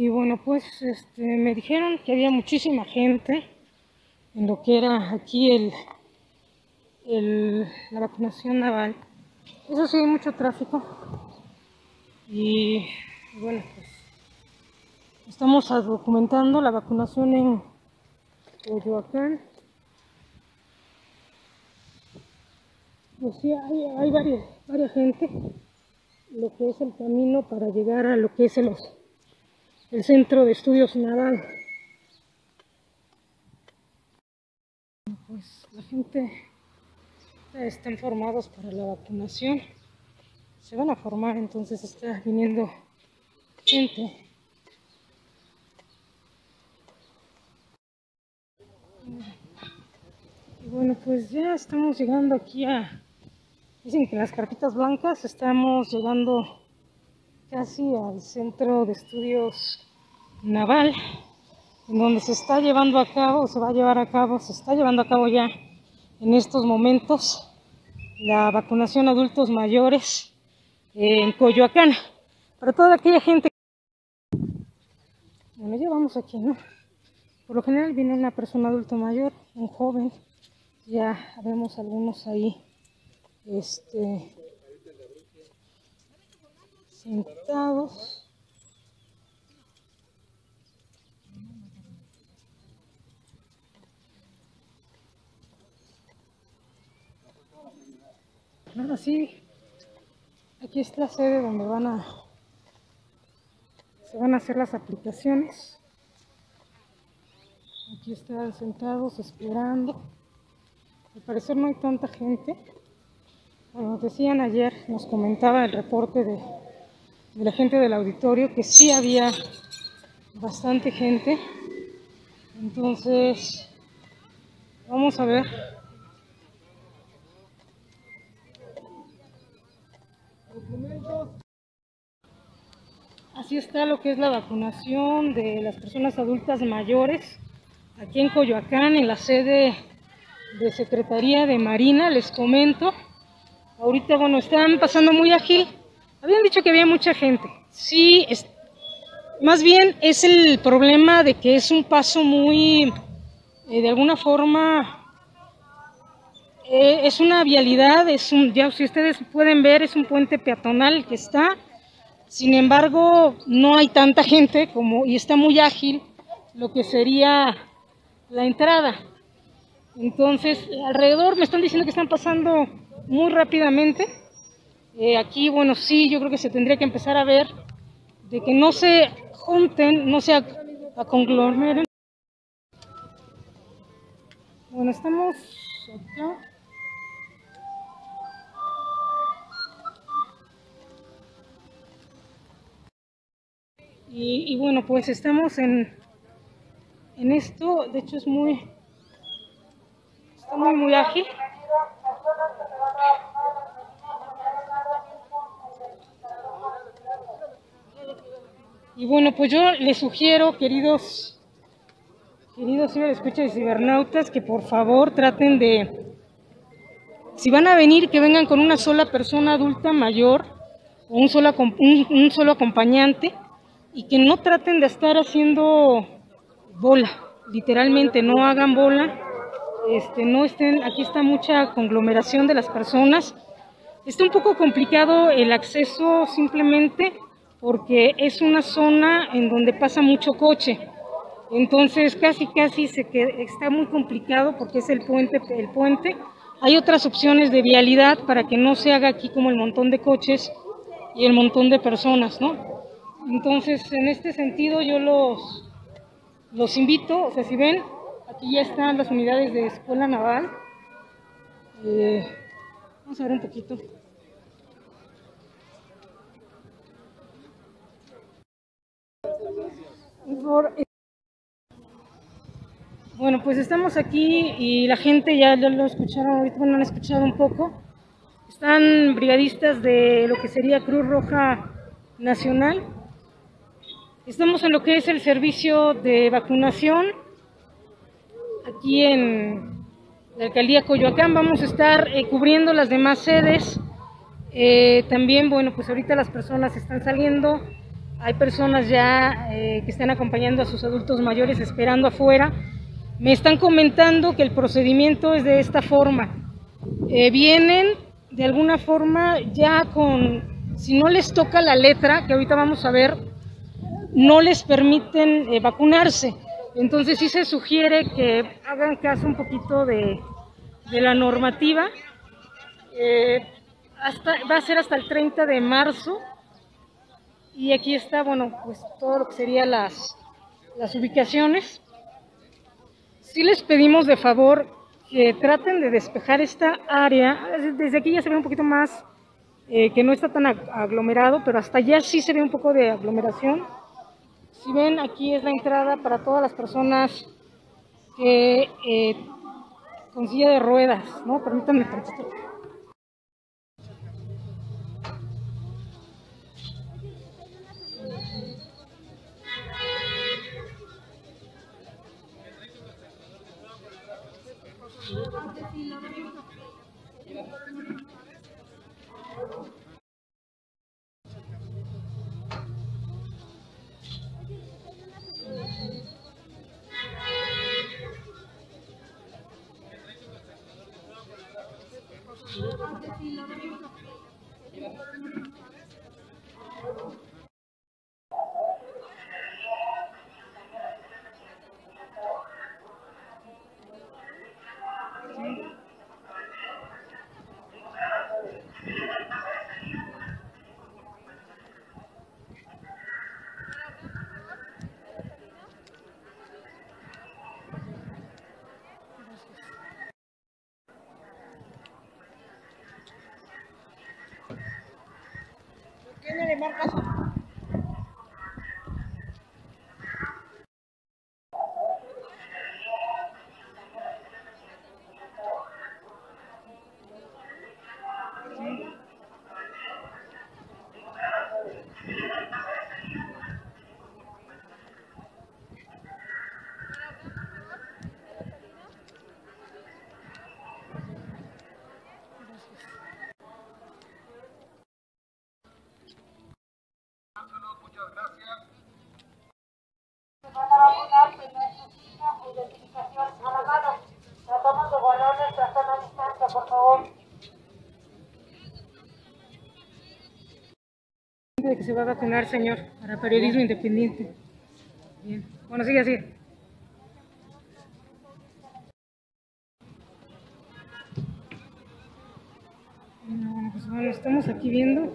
Y bueno, pues me dijeron que había muchísima gente en lo que era aquí la vacunación naval. Eso sí, hay mucho tráfico. Y bueno, pues estamos documentando la vacunación en Coyoacán. Pues sí, hay varias gente. Lo que es el camino para llegar a lo que es el Centro de Estudios Naval. Pues la gente ya están formados para la vacunación. Se van a formar, entonces está viniendo gente. Y bueno, pues ya estamos llegando aquí dicen que en las carpitas blancas estamos llegando casi al Centro de Estudios Naval, en donde se está llevando a cabo, se está llevando a cabo ya en estos momentos la vacunación a adultos mayores en Coyoacán. Para toda aquella gente. Bueno, ya vamos aquí, ¿no? Por lo general viene una persona adulto mayor, un joven. Ya vemos algunos ahí sentados. Ahora sí, aquí es la sede donde se van a hacer las aplicaciones. Aquí están sentados esperando. Al parecer no hay tanta gente. Bueno, nos decían ayer, nos comentaba el reporte de la gente del auditorio que sí había bastante gente. Entonces, vamos a ver. Así está lo que es la vacunación de las personas adultas mayores aquí en Coyoacán, en la sede de Secretaría de Marina. Les comento, ahorita bueno, están pasando muy ágil. Habían dicho que había mucha gente. Sí, más bien es el problema de que es un paso muy, de alguna forma, es una vialidad, ya si ustedes pueden ver, es un puente peatonal que está. Sin embargo, no hay tanta gente y está muy ágil lo que sería la entrada. Entonces, alrededor me están diciendo que están pasando muy rápidamente. Aquí, bueno, sí, yo creo que se tendría que empezar a ver de que no se junten, no se conglomeren. Bueno, estamos acá. Y bueno, pues estamos en esto. De hecho está muy ágil. Y bueno, pues yo les sugiero, queridos ciberescuchas y cibernautas, que por favor traten si van a venir, que vengan con una sola persona adulta mayor o un solo acompañante, y que no traten de estar haciendo bola, literalmente no hagan bola, no estén, aquí está mucha conglomeración de las personas. Está un poco complicado el acceso simplemente porque es una zona en donde pasa mucho coche. Entonces casi está muy complicado porque es el puente. Hay otras opciones de vialidad para que no se haga aquí como el montón de coches y el montón de personas, ¿no? Entonces, en este sentido yo los invito, o sea, si ven, aquí ya están las unidades de Escuela Naval. Vamos a ver un poquito. Bueno, pues estamos aquí y la gente ya lo escucharon, ahorita bueno, han escuchado un poco. Están brigadistas de lo que sería Cruz Roja Nacional. Estamos en lo que es el servicio de vacunación aquí en la alcaldía Coyoacán. Vamos a estar cubriendo las demás sedes. También, bueno, pues ahorita las personas están saliendo hay personas ya que están acompañando a sus adultos mayores esperando afuera. Me están comentando que el procedimiento es de esta forma. Vienen de alguna forma ya con, si no les toca la letra, que ahorita vamos a ver, no les permiten vacunarse. Entonces sí se sugiere que hagan caso un poquito de la normativa. Va a ser hasta el 30 de marzo. Y aquí está, bueno, pues todo lo que serían las ubicaciones. Sí les pedimos de favor que traten de despejar esta área. Desde aquí ya se ve un poquito más, que no está tan aglomerado, pero hasta allá sí se ve un poco de aglomeración. Si ven, aquí es la entrada para todas las personas que con silla de ruedas, ¿no? Permítanme tantito. ¿Quién le marca eso? Muchas gracias. Van a vacunar, pero necesita identificación a la mano. Tratamos de guardar nuestra sana distancia, por favor. De que se va a vacunar, señor, para periodismo independiente. Bien. Bueno, sigue así. Bueno, pues bueno, estamos aquí viendo.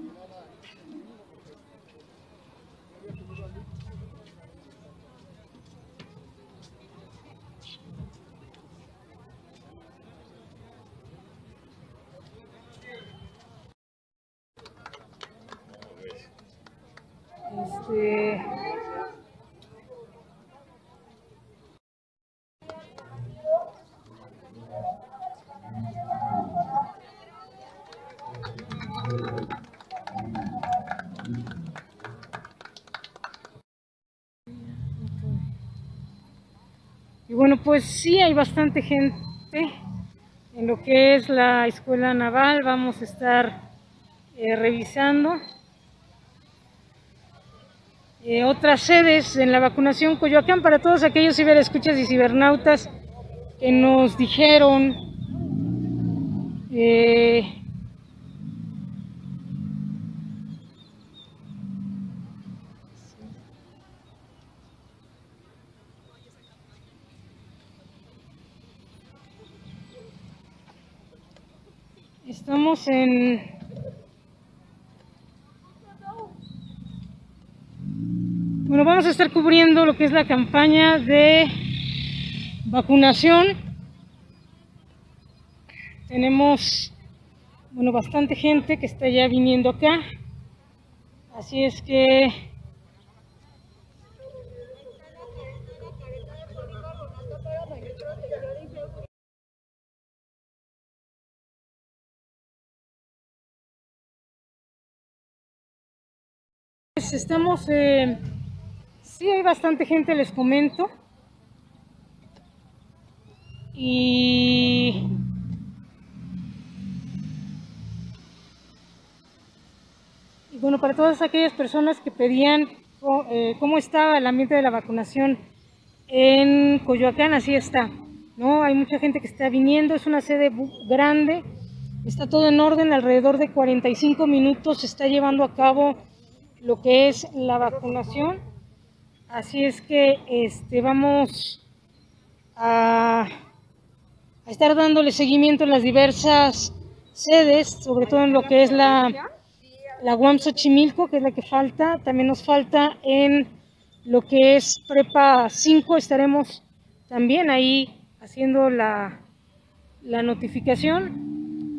Y bueno, pues sí hay bastante gente en lo que es la Escuela Naval. Vamos a estar revisando otras sedes en la vacunación Coyoacán para todos aquellos ciberescuchas y cibernautas que nos dijeron estamos en bueno, vamos a estar cubriendo lo que es la campaña de vacunación. Tenemos, bueno, bastante gente que está ya viniendo acá, así es que pues estamos, sí hay bastante gente, les comento, y bueno, para todas aquellas personas que pedían cómo estaba el ambiente de la vacunación en Coyoacán, así está, ¿no? Hay mucha gente que está viniendo, es una sede grande, está todo en orden, alrededor de 45 minutos se está llevando a cabo lo que es la vacunación, así es que vamos a estar dándole seguimiento en las diversas sedes, sobre todo en lo que es la UAM Xochimilco, que es la que falta. También nos falta en lo que es Prepa 5, estaremos también ahí haciendo la notificación.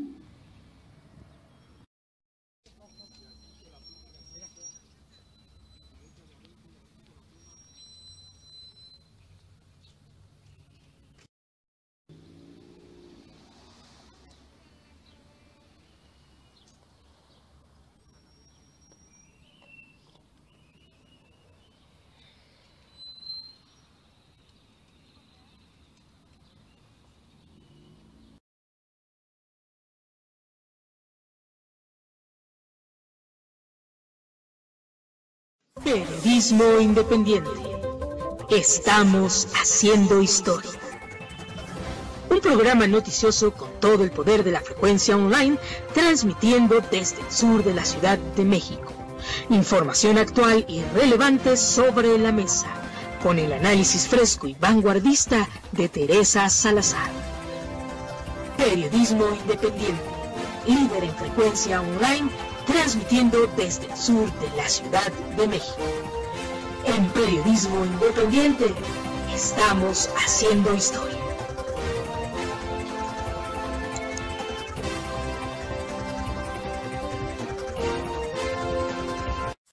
Periodismo independiente. Estamos haciendo historia. Un programa noticioso con todo el poder de la frecuencia online, transmitiendo desde el sur de la Ciudad de México. Información actual y relevante sobre la mesa, con el análisis fresco y vanguardista de Teresa Salazar. Periodismo independiente, líder en frecuencia online, transmitiendo desde el sur de la Ciudad de México. En Periodismo Independiente, estamos haciendo historia.